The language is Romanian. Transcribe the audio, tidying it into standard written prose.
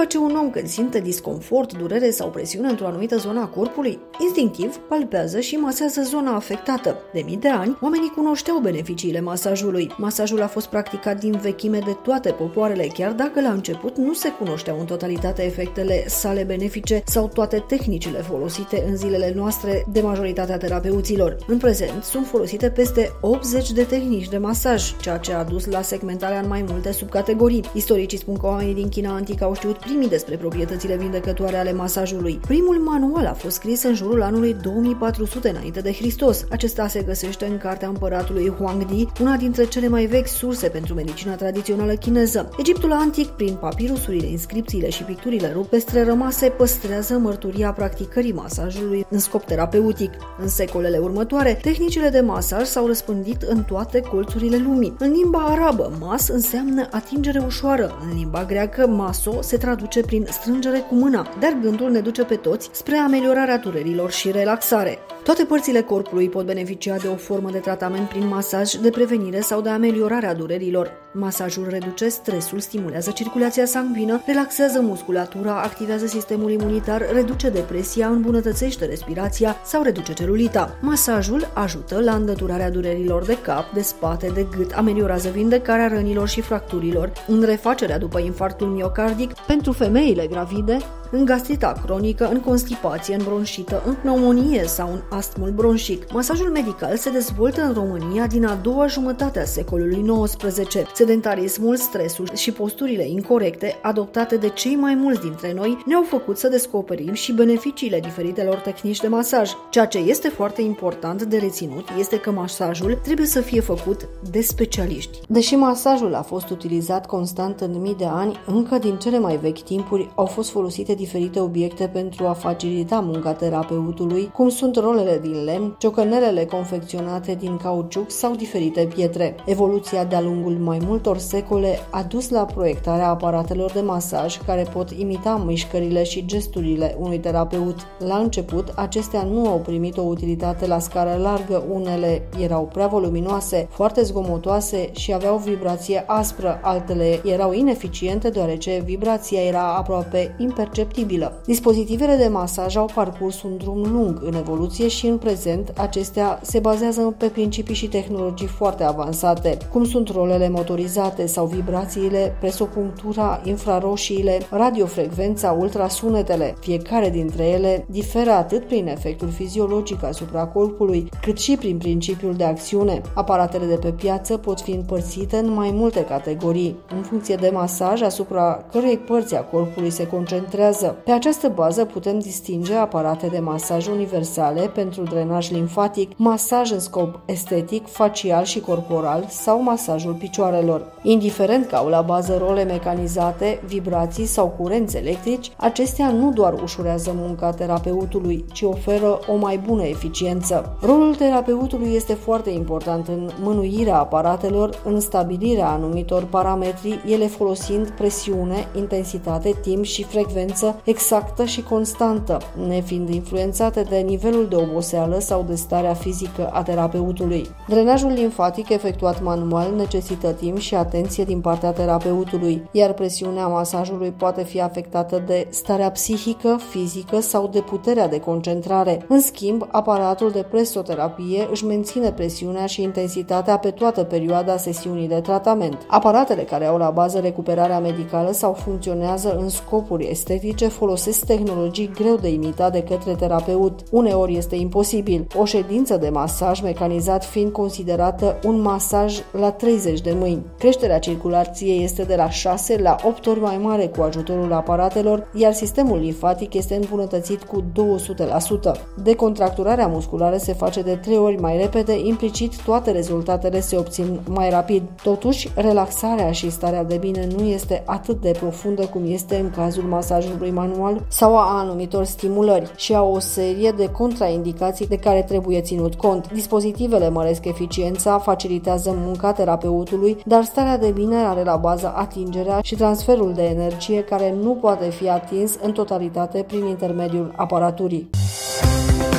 face un om când simte disconfort, durere sau presiune într-o anumită zonă a corpului? Instinctiv, palpează și masează zona afectată. De mii de ani, oamenii cunoșteau beneficiile masajului. Masajul a fost practicat din vechime de toate popoarele, chiar dacă la început nu se cunoșteau în totalitate efectele sale benefice sau toate tehnicile folosite în zilele noastre de majoritatea terapeuților. În prezent, sunt folosite peste 80 de tehnici de masaj, ceea ce a dus la segmentarea în mai multe subcategorii. Istoricii spun că oamenii din China antică au știut primii despre proprietățile vindecătoare ale masajului. Primul manual a fost scris în jurul anului 2400 înainte de Hristos. Acesta se găsește în cartea împăratului Huangdi, una dintre cele mai vechi surse pentru medicina tradițională chineză. Egiptul antic, prin papirusurile, inscripțiile și picturile rupestre rămase, păstrează mărturia practicării masajului în scop terapeutic. În secolele următoare, tehnicile de masaj s-au răspândit în toate colțurile lumii. În limba arabă, mas înseamnă atingere ușoară. În limba greacă, maso se traduce prin strângere cu mâna, dar gândul ne duce pe toți spre ameliorarea durerilor și relaxare. Toate părțile corpului pot beneficia de o formă de tratament prin masaj, de prevenire sau de ameliorare a durerilor. Masajul reduce stresul, stimulează circulația sanguină, relaxează musculatura, activează sistemul imunitar, reduce depresia, îmbunătățește respirația sau reduce celulita. Masajul ajută la îndăturarea durerilor de cap, de spate, de gât, ameliorează vindecarea rănilor și fracturilor, în refacerea după infarctul miocardic, pentru femeile gravide, în gastrita cronică, în constipație, în bronșită, în pneumonie sau în astmul bronșic. Masajul medical se dezvoltă în România din a doua jumătate a secolului XIX. Sedentarismul, stresul și posturile incorrecte adoptate de cei mai mulți dintre noi ne-au făcut să descoperim și beneficiile diferitelor tehnici de masaj. Ceea ce este foarte important de reținut este că masajul trebuie să fie făcut de specialiști. Deși masajul a fost utilizat constant în mii de ani, încă din cele mai vechi timpuri au fost folosite diferite obiecte pentru a facilita munca terapeutului, cum sunt rolele din lemn, ciocănelele confecționate din cauciuc sau diferite pietre. Evoluția de-a lungul mai multor secole a dus la proiectarea aparatelor de masaj care pot imita mișcările și gesturile unui terapeut. La început, acestea nu au primit o utilitate la scară largă, unele erau prea voluminoase, foarte zgomotoase și aveau vibrație aspră, altele erau ineficiente deoarece vibrația era aproape imperceptibilă. Dispozitivele de masaj au parcurs un drum lung în evoluție și în prezent acestea se bazează pe principii și tehnologii foarte avansate, cum sunt rolele motorizate sau vibrațiile, presopunctura, infraroșiile, radiofrecvența, ultrasunetele. Fiecare dintre ele diferă atât prin efectul fiziologic asupra corpului, cât și prin principiul de acțiune. Aparatele de pe piață pot fi împărțite în mai multe categorii, în funcție de masaj asupra cărei părți a corpului se concentrează. Pe această bază putem distinge aparate de masaj universale pentru drenaj limfatic, masaj în scop estetic, facial și corporal sau masajul picioarelor. Indiferent că au la bază role mecanizate, vibrații sau curenți electrici, acestea nu doar ușurează munca terapeutului, ci oferă o mai bună eficiență. Rolul terapeutului este foarte important în mânuirea aparatelor, în stabilirea anumitor parametri, ele folosind presiune, intensitate, timp și frecvență exactă și constantă, nefiind influențate de nivelul de oboseală sau de starea fizică a terapeutului. Drenajul limfatic efectuat manual necesită timp și atenție din partea terapeutului, iar presiunea masajului poate fi afectată de starea psihică, fizică sau de puterea de concentrare. În schimb, aparatul de presoterapie își menține presiunea și intensitatea pe toată perioada sesiunii de tratament. Aparatele care au la bază recuperarea medicală sau funcționează în scopuri estetice folosesc tehnologii greu de imitat de către terapeut. Uneori este imposibil, o ședință de masaj mecanizat fiind considerată un masaj la 30 de mâini. Creșterea circulației este de la 6 la 8 ori mai mare cu ajutorul aparatelor, iar sistemul limfatic este îmbunătățit cu 200%. Decontracturarea musculară se face de 3 ori mai repede, implicit toate rezultatele se obțin mai rapid. Totuși, relaxarea și starea de bine nu este atât de profundă cum este în cazul masajului manual sau a anumitor stimulări și a o serie de contraindicații de care trebuie ținut cont. Dispozitivele măresc eficiența, facilitează munca terapeutului, dar starea de bine are la bază atingerea și transferul de energie care nu poate fi atins în totalitate prin intermediul aparaturii.